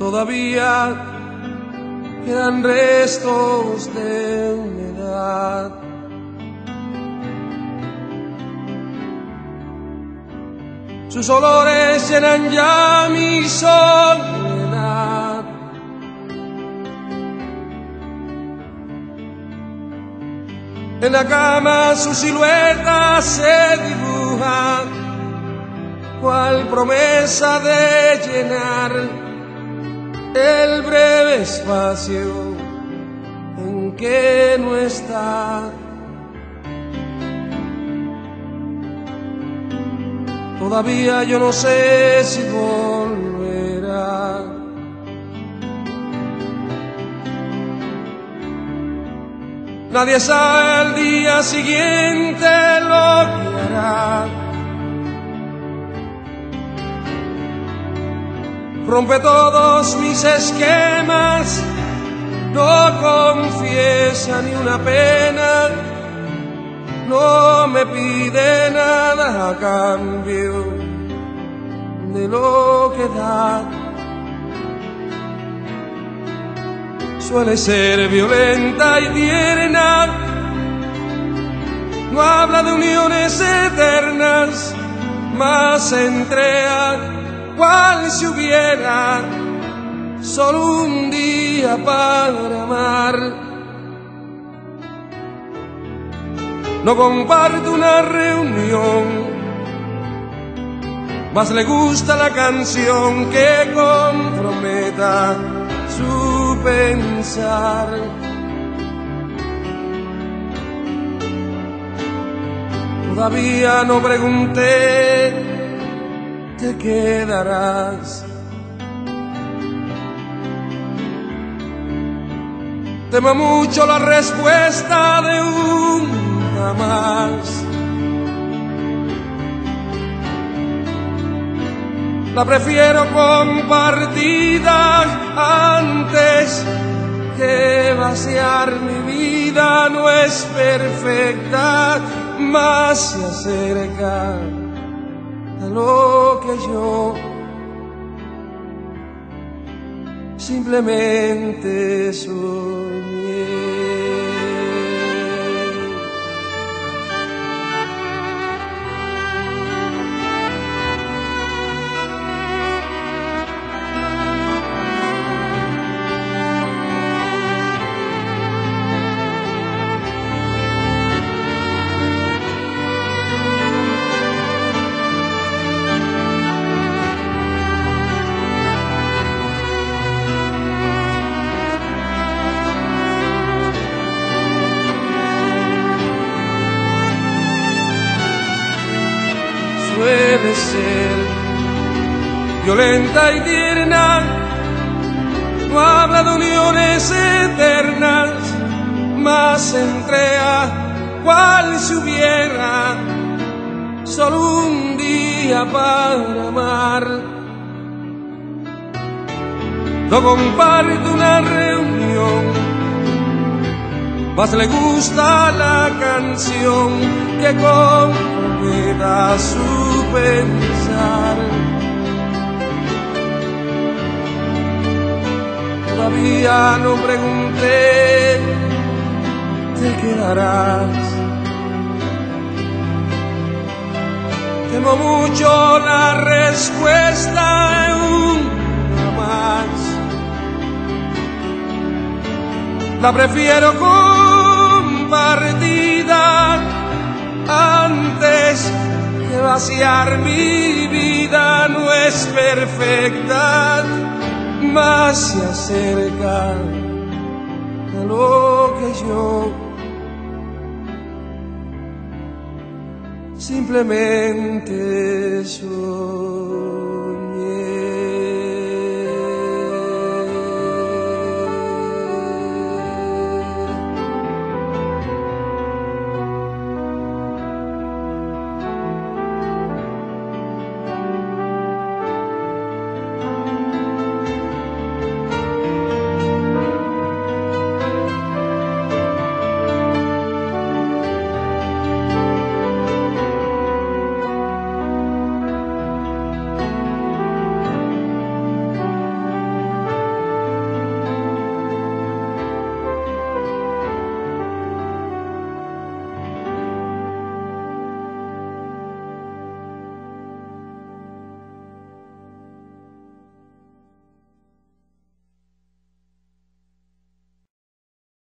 todavía quedan restos de humedad. Sus olores llenan ya mi soledad. En la cama su silueta se dibuja, cual promesa de llenar el breve espacio en que no está. Todavía yo no sé si volverá. Nadie sabe el día siguiente lo que hará. Rompe todos mis esquemas, no confiesa ni una pena, no me pide nada a cambio de lo que da. Suele ser violenta y tierna, no habla de uniones eternas, mas se entrega cual si hubiera solo un día para amar. No comparte una reunión, mas le gusta la canción que comprometa su pensar. Todavía no pregunté, ¿te quedarás? Temo mucho la respuesta de un jamás. La prefiero compartida antes que vaciar mi vida. No es perfecta, mas se acerca a lo que yo simplemente soñé. Puede ser violenta y tierna, no habla de uniones eternas, mas se entrega cual si hubiera solo un día para amar. No comparte una reunión, mas le gusta la canción que comprometa su pensar. Todavía no pregunté, ¿te quedarás? Temo mucho la respuesta de un jamás. La prefiero compartida antes que vaciar mi vida. No es perfecta, mas se acerca a lo que yo simplemente soñé.